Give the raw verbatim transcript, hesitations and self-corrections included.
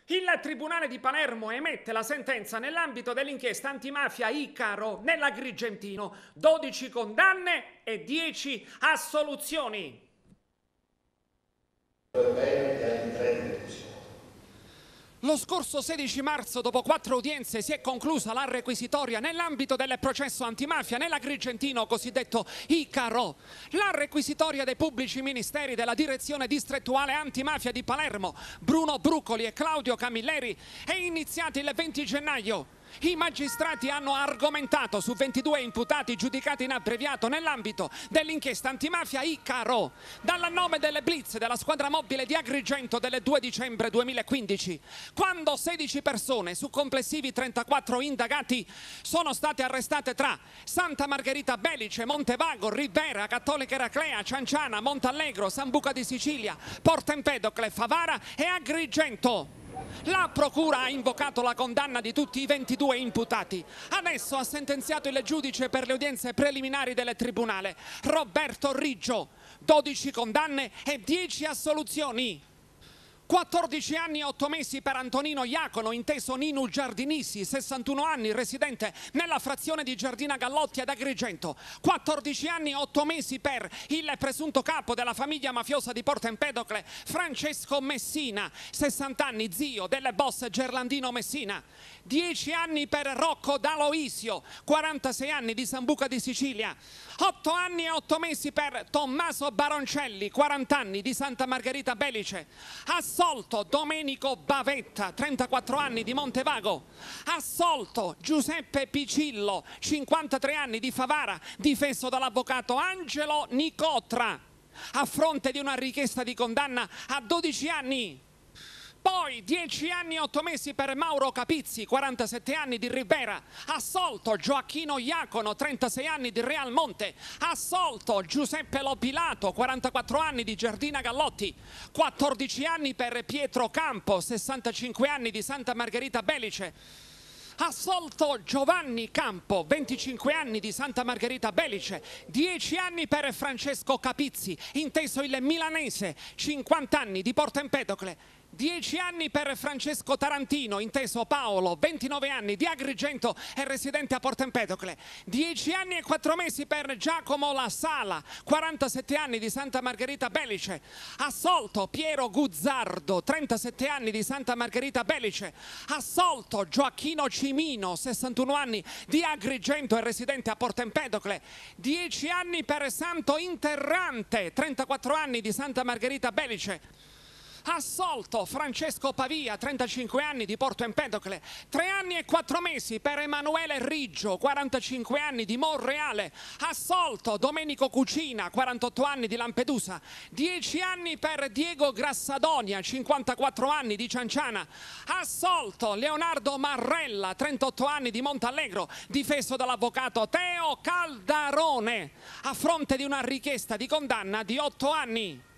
Il Tribunale di Palermo emette la sentenza nell'ambito dell'inchiesta antimafia Icaro nell'Agrigentino. dodici condanne e dieci assoluzioni. Lo scorso sedici marzo, dopo quattro udienze, si è conclusa la requisitoria nell'ambito del processo antimafia nell'Agrigentino cosiddetto Icaro. La requisitoria dei pubblici ministeri della direzione distrettuale antimafia di Palermo, Bruno Brucoli e Claudio Camilleri, è iniziata il venti gennaio. I magistrati hanno argomentato su ventidue imputati giudicati in abbreviato nell'ambito dell'inchiesta antimafia Icaro, dal nome delle blitz della squadra mobile di Agrigento del due dicembre duemilaquindici, quando sedici persone su complessivi trentaquattro indagati sono state arrestate tra Santa Margherita Belice, Montevago, Ribera, Cattolica Eraclea, Cianciana, Montallegro, Sambuca di Sicilia, Porto Empedocle, Favara e Agrigento. La procura ha invocato la condanna di tutti i ventidue imputati. Adesso ha sentenziato il giudice per le udienze preliminari del tribunale, Roberto Riggio, dodici condanne e dieci assoluzioni. quattordici anni e otto mesi per Antonino Iacono, inteso Ninu Giardinissi, sessantuno anni, residente nella frazione di Giardina Gallotti ad Agrigento. quattordici anni e otto mesi per il presunto capo della famiglia mafiosa di Porto Empedocle, Francesco Messina, sessanta anni, zio del boss Gerlandino Messina. dieci anni per Rocco D'Aloisio, quarantasei anni, di Sambuca di Sicilia. otto anni e otto mesi per Tommaso Baroncelli, quaranta anni, di Santa Margherita Belice. Assolto Domenico Bavetta, trentaquattro anni, di Montevago. Assolto Giuseppe Picillo, cinquantatré anni, di Favara, difeso dall'avvocato Angelo Nicotra, a fronte di una richiesta di condanna a dodici anni. Poi dieci anni e otto mesi per Mauro Capizzi, quarantasette anni, di Ribera. Assolto Gioacchino Iacono, trentasei anni, di Realmonte. Assolto Giuseppe Lopilato, quarantaquattro anni, di Giardina Gallotti. quattordici anni per Pietro Campo, sessantacinque anni, di Santa Margherita Belice. Assolto Giovanni Campo, venticinque anni, di Santa Margherita Belice. dieci anni per Francesco Capizzi, inteso il milanese, cinquanta anni, di Porto Empedocle. dieci anni per Francesco Tarantino, inteso Paolo, ventinove anni, di Agrigento e residente a Porto Empedocle. dieci anni e quattro mesi per Giacomo La Sala, quarantasette anni, di Santa Margherita Belice. Assolto Piero Guzzardo, trentasette anni, di Santa Margherita Belice. Assolto Gioacchino Cimino, sessantuno anni, di Agrigento e residente a Porto Empedocle. dieci anni per Santo Interrante, trentaquattro anni, di Santa Margherita Belice. Assolto Francesco Pavia, trentacinque anni, di Porto Empedocle. tre anni e quattro mesi per Emanuele Riggio, quarantacinque anni, di Monreale. Assolto Domenico Cucina, quarantotto anni, di Lampedusa. dieci anni per Diego Grassadonia, cinquantaquattro anni, di Cianciana. Assolto Leonardo Marrella, trentotto anni, di Montallegro, difeso dall'avvocato Teo Caldarone, a fronte di una richiesta di condanna di otto anni.